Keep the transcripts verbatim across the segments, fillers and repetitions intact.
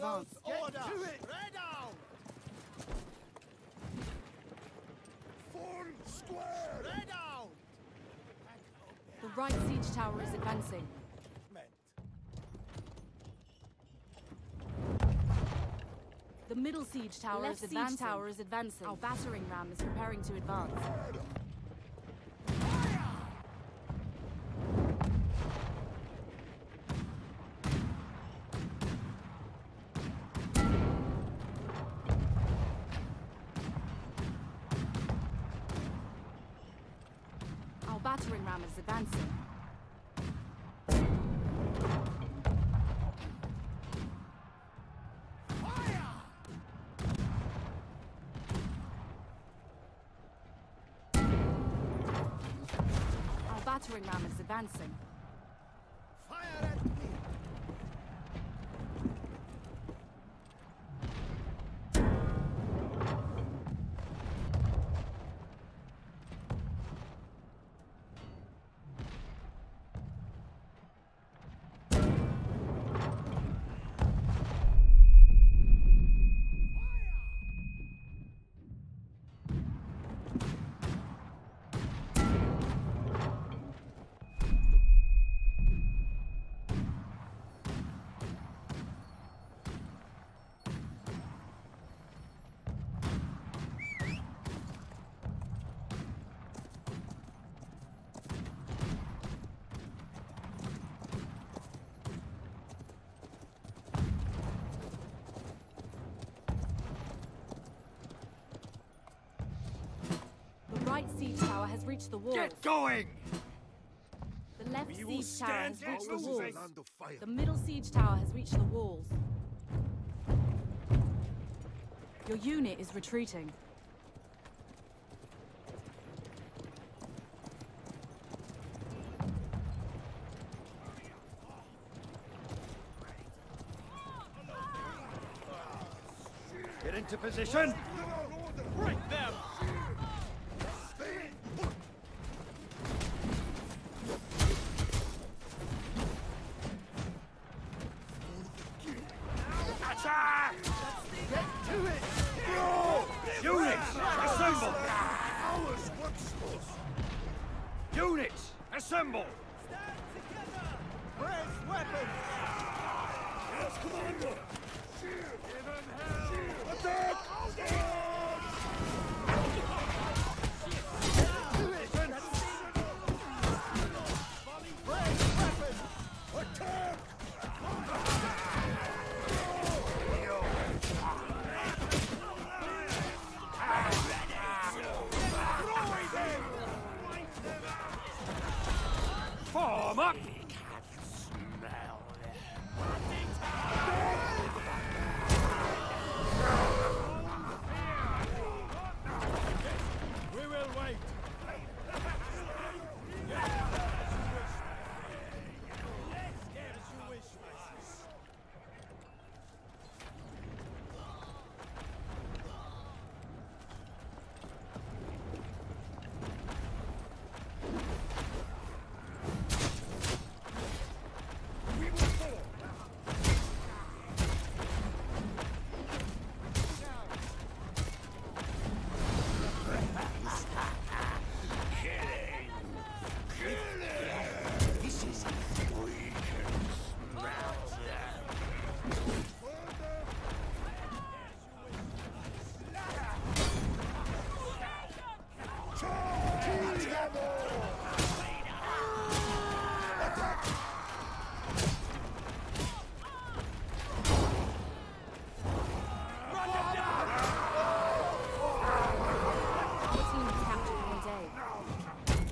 advance. Order! Spread out! Full square! Spread out! The right siege tower is advancing. The middle siege tower Left is siege advancing. tower is advancing. Our battering ram is preparing to advance. Our battering ram is advancing. Battering ram is advancing. Fire at me! The right siege tower has reached the walls. Get going! The left We will siege tower has stand reached the our walls. land of fire. The middle siege tower has reached the walls. Your unit is retreating. Get into position! Break them! Attack! Get to it! Units, assemble! Ours once more! Units, assemble! Stand together! Press weapons! Yes, Commander! Give them hell! Attack! Do it! Press weapons! Attack! Form up! We will wait! As you wish, my sister. We will fall! This is it. We can smell them. Our team has captured one day.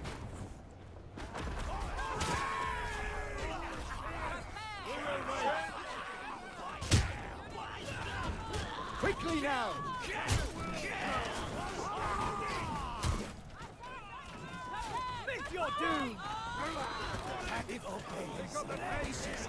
Quickly now! Meet your doom! It obeys. Got the bases.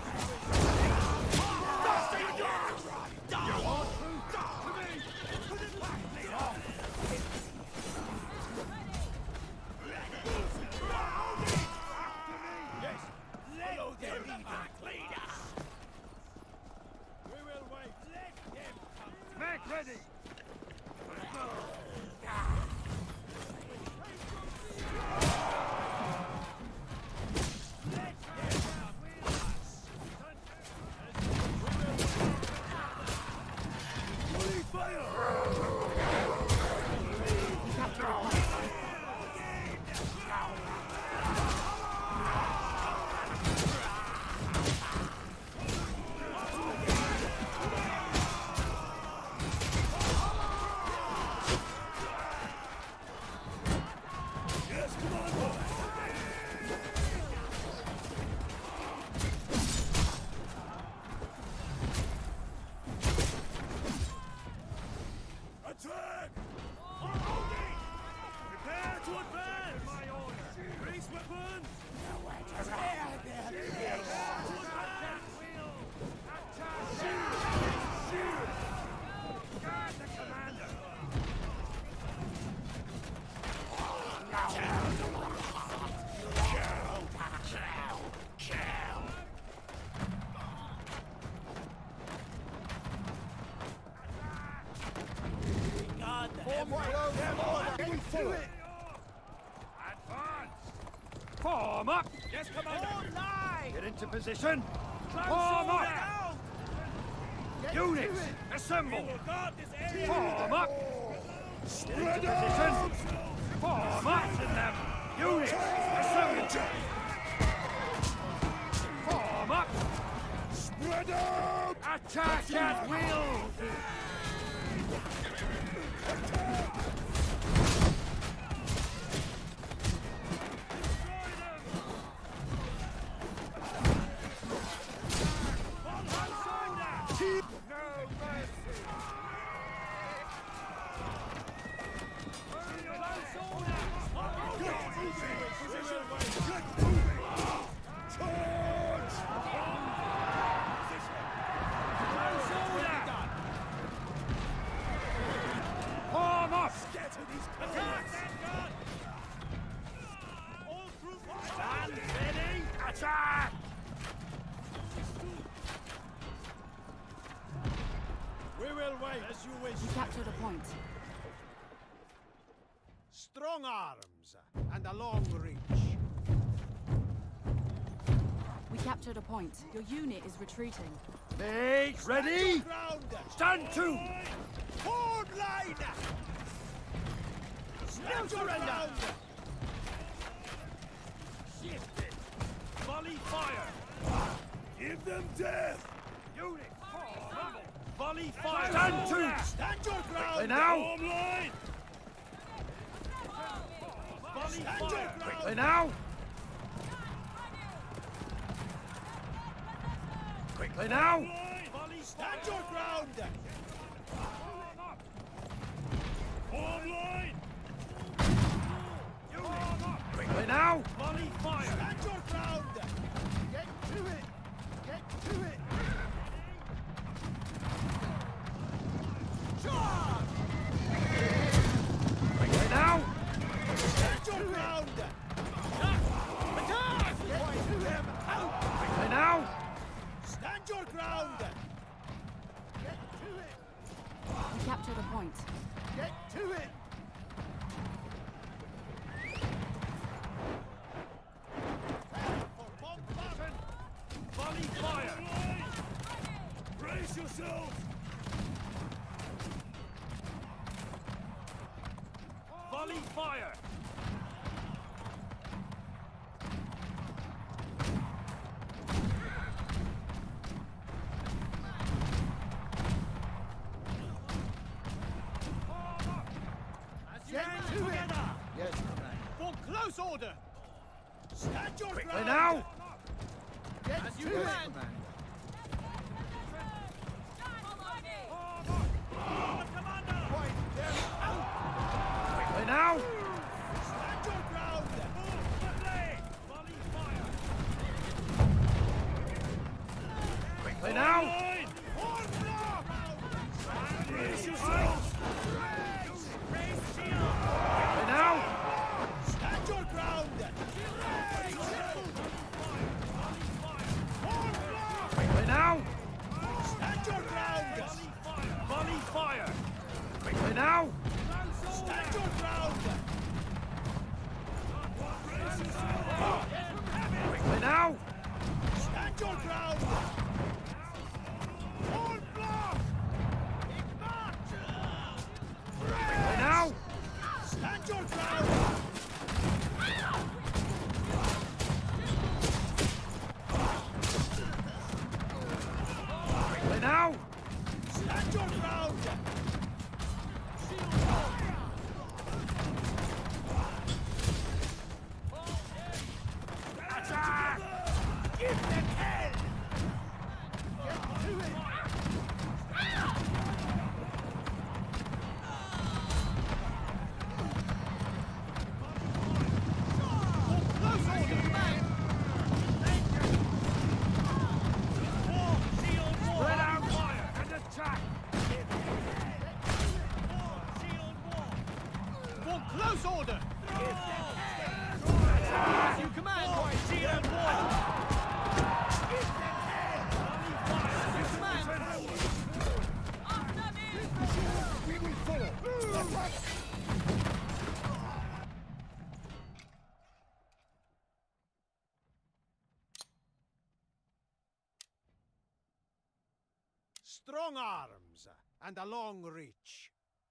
Yes! Follow their leader! We will wait! them! Get to it! Advance! Form up! Yes, Commander! Get into position! Close Form order! up! Get Units, to it! assemble! Team Form up! Get into position! Form up! Them. Units, assemble! Form up! Spread out! Attack at will! We will wait as you wish. We captured a point. Strong arms and a long reach. We captured a point. Your unit is retreating. Mates, ready? Ground. Stand to! Forward line. No surrender. Shift it! Volley fire! Give them death. Unit, form up! Volley fire! Stand to! Stand your ground. Quickly now! Form line. Volley Stand your fire! ground. Quickly now! Quickly now! Volley Stand your ground. Form up! Form line. Unit, quickly now! Volley fire! Stand your ground. Get to it. Get to it. Charge. Quickly now! Stand your ground. Attack. Get to them. Out. Quickly now! Stand your ground. Get to it. We captured a point. Get to it. For bombardment. Volley fire! Brace yourselves. Volley fire! Get to it. Yes, Commander. For close order. Stand your Quickly ground. now! Get As you to it. command. Point them out. Quickly now! Stand your ground. Volley fire! Quickly now! Horn block. Brace yourselves! Quickly now! Stand your ground. Horn block. Quickly now! Stand your ground. Volley fire! Quickly now! Stand your ground. Quickly now! Stand your ground. Horn block. Quickly now! Stand your ground. Quickly now! Stand your ground. Attack! Give them hell. Get to it. Close order, man. Spread out fire and attack! For close order. As you command, boy. Seal and war. As you command. We will follow. Strong arms and a long reach.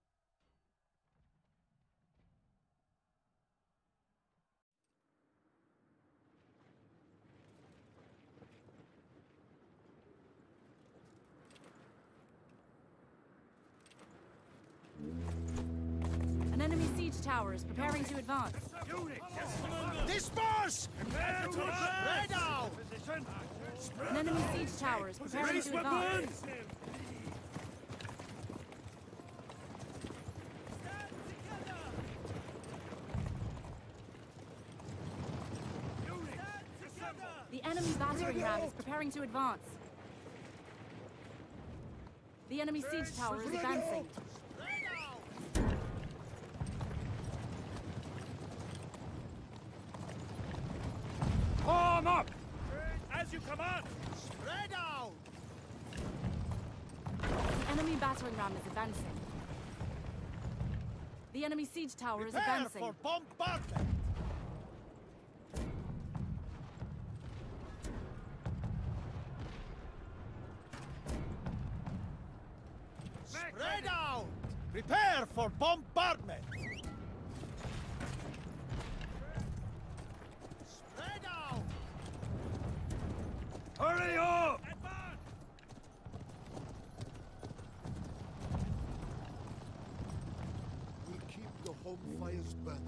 An enemy siege tower is preparing to advance. Disperse! Spread out! An enemy siege tower is preparing to advance. The enemy battering ram is preparing to advance. The enemy siege tower is advancing. Arm up! As you command! Spread out! The enemy battering ram is advancing. The enemy siege tower is Prepare advancing. for bombardment! Spread out! Prepare for bombardment! Spread out! Hurry up! We'll keep the home fires burning.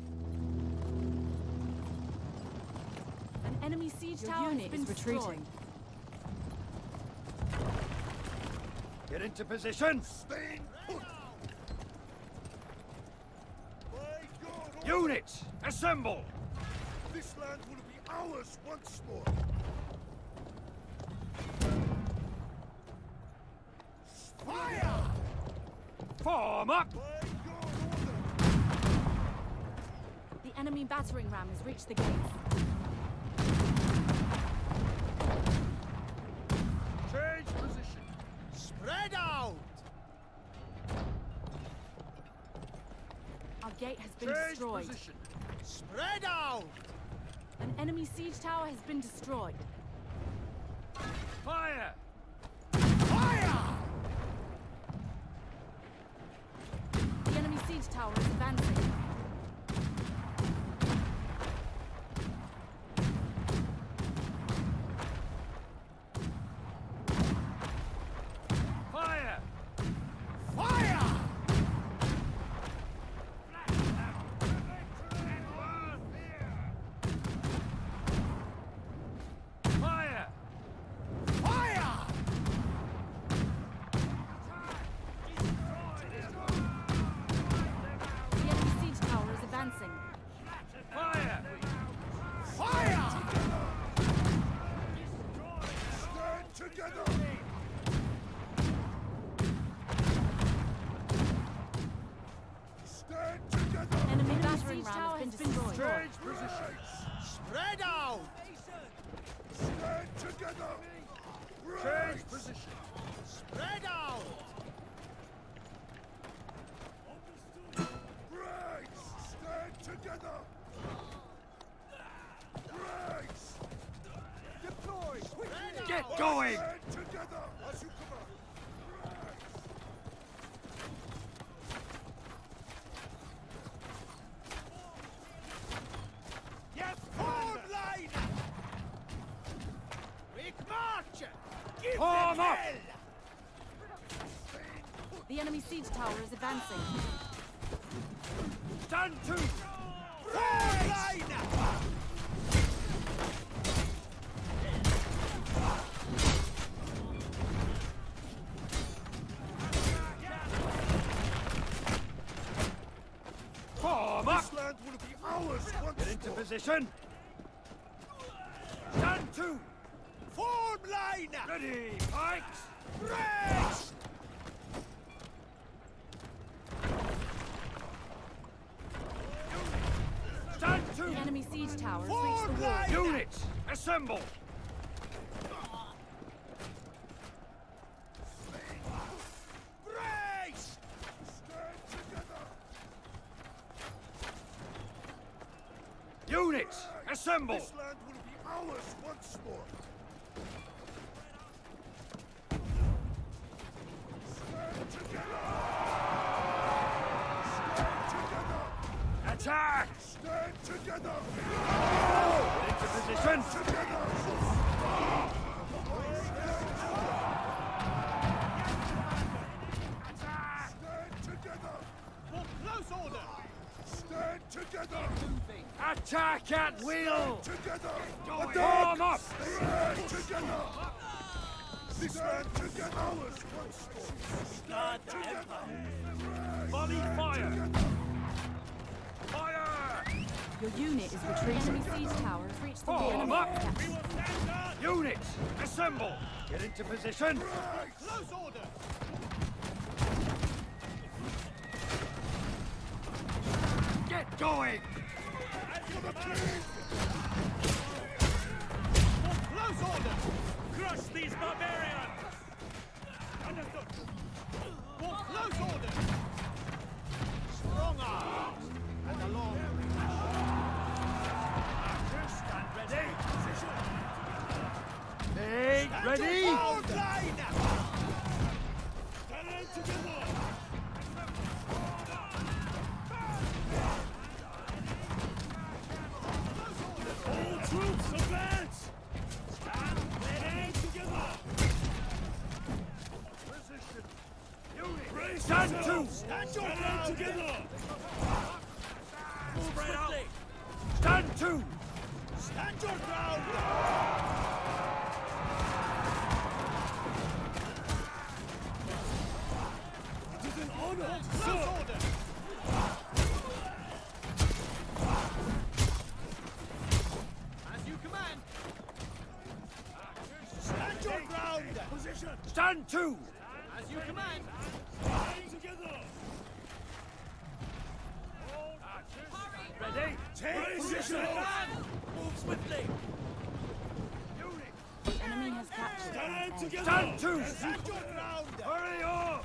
An enemy siege Your tower has unit been is retreating. destroyed. Get into position! Stay put! Units, assemble! This land will be ours once more! Fire! Form up! The enemy battering ram has reached the gates. Change position! Spread out! Our gate has been Change destroyed. position! Spread out! An enemy siege tower has been destroyed. Fire! Fire! The enemy siege tower is advancing. Fire! Fire! Fire! Fire! The enemy siege tower is advancing. Fire! Fire! Stand together! Stand together! Enemy battering ram has been destroyed. Change position! Spread out! Stand together! Change position! Spread out! Brace! Stand together! Brace! Deploy! Quickly! Get going! Stand together! As you command! Yes, Form line! Quick march! Give Form them up! hell! The enemy siege tower is advancing. Stand to! Form line! Form up! This land will be ours once Get into more. position! Stand to! Form line! Ready, pikes! Brace! Stand to! The enemy siege tower has Form reached the wall. line! Units, assemble! Brace! Stand together! Assemble! This land will be ours once more. Stand together! Stand together! Attack! Stand together! Get into position! Together! Attack! Stand together! For close order! Stand together! Attack at will! Together! Form up! Stand together! This land together! Ours once more! God Together! Volley fire! Fire! Your unit is retreating. Enemy siege tower has reached the Form enemy up! We will stand guard! Units, assemble! Get into position! Close order! Get going! For close order! Crush these barbarians! Understood! For close order! Strong arms! And a long Stand ready! Hey, ready? Hold line! Stand together! All troops advance! Stand ready together! Position! Units, stand to! Stand your ground together! Spread out! Stand to! Stand your ground! It is an honor! Close order! As you command! Stand your ground! Position! Stand to! As you command! Stand together! Ready? Take position! Move swiftly! The enemy has captured. Stand Edge. together! Stand to! Stand your ground! Hurry up!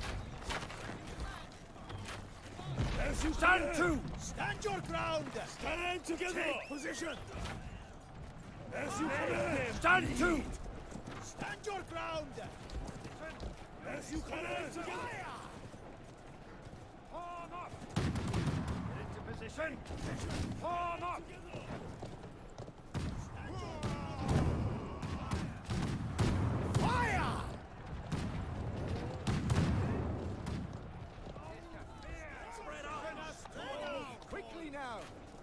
As you Stand command. to! Stand your ground! Stand together! Take position! As you command! Stand to! Stand your ground! As you command! Together! Form up! Get into position! Form up! Fire! Spread out! Quickly now!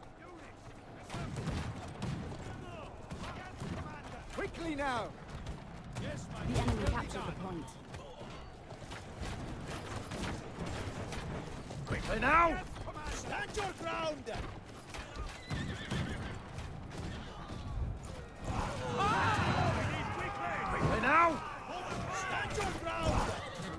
Quickly now! The enemy captured the point. Quickly now! Stand your ground! Quickly now! Stand your ground!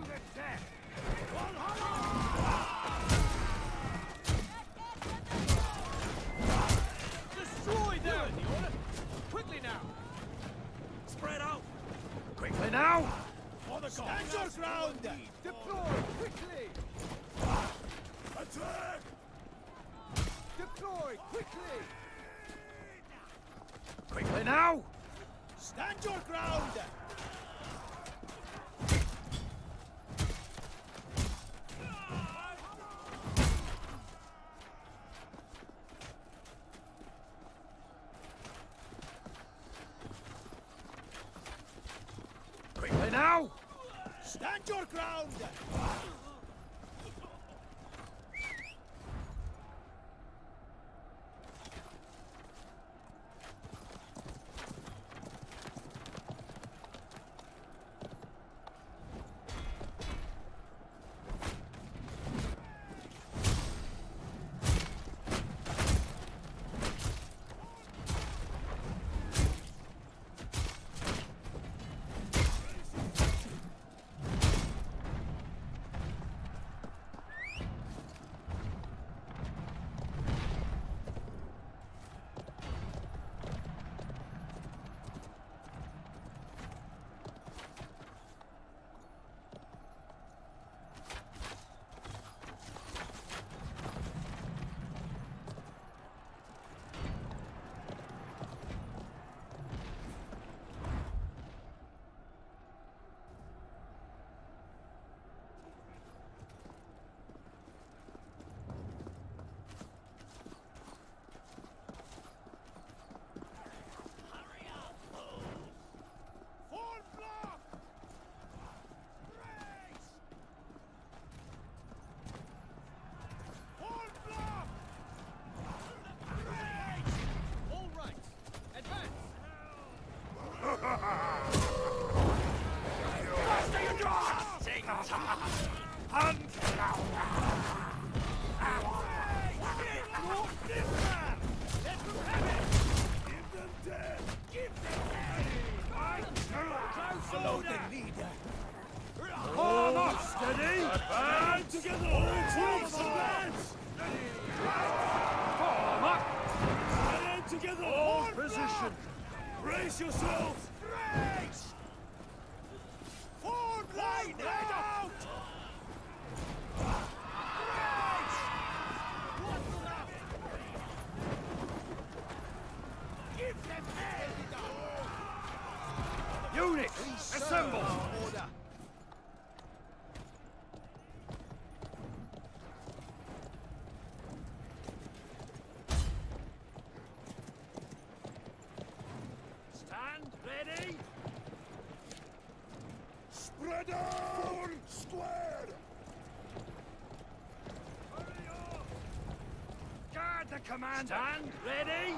Destroy them! Quickly now! Spread out! Quickly now! Stand your ground! Deploy quickly! Attack! Deploy quickly! Quickly now! Stand your ground! Quickly now! Stand your ground! Hunt! Give them death! Give them Follow the leader. Form up! Steady! Band together! All troops advance! Form up! Band together! All position! Brace yourselves! Brace! Form line out! Brace! Give them hell! Units, assemble! Order. Stand ready! Spread out! Square! Guard the commander! Stand ready!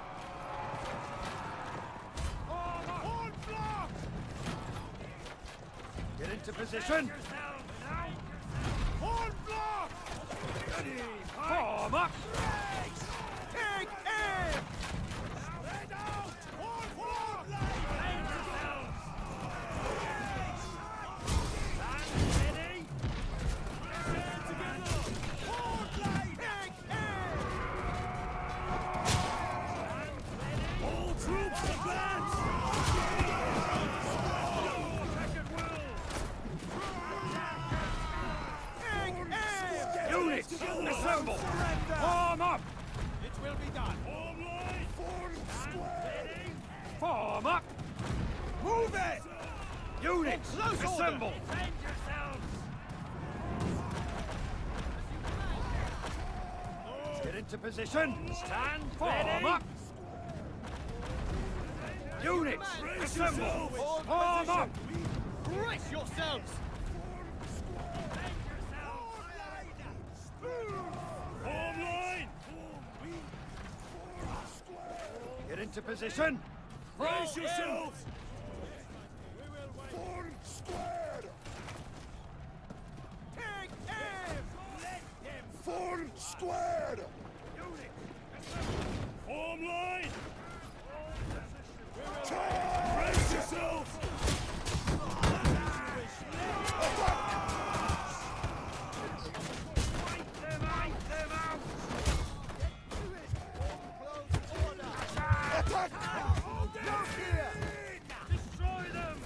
Form up! On block! Get into position! On block! Form up! Brace! Take aim! Spread out! On form line! Stand ready! Stand together! Form line! Take aim! All troops advance! Second will! Take aim! Units, assemble! Surrender! Form up! It will be done. Form line! Form square! Form up! Move it! Units, Close order. assemble! Defend yourselves! Get into position! Stand Form ready. up! Units, assemble! Hold Form up! Brace yourselves! Form line! Get into position! Brace yourselves! Form square! Take aim! Let them Form square! Form line! Brace yourselves! Fight them out! Them out! close order! Attack! Look here! Destroy them!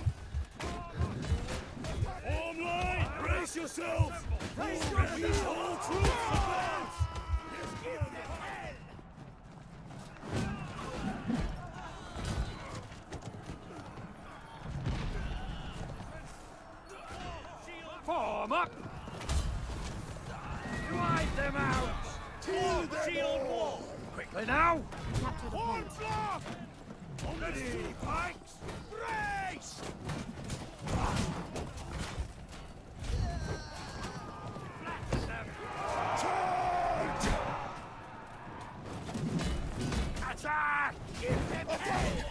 Form line! Brace yourselves! Brace All yourselves! troops advance! Give them hell! Form up! Drive them out! To the Shield wall! Quickly now! Capture the On point. block! Ready, pikes! Brace! Flatten them! charge! Attack! Give them hell!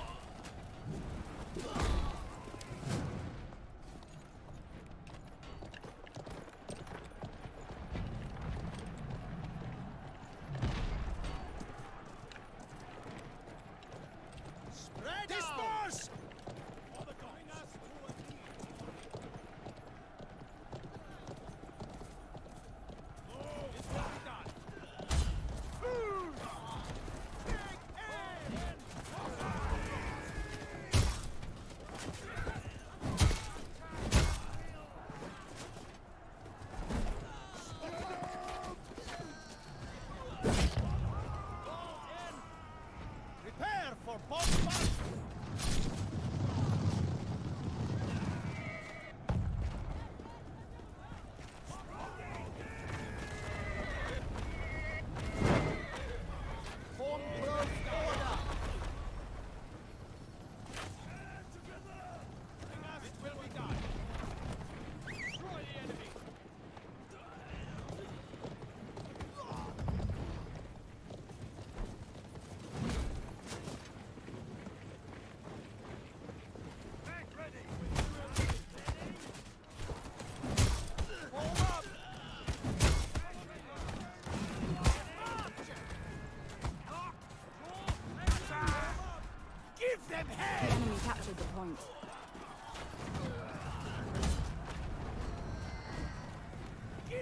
Spread Disperse!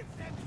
Give them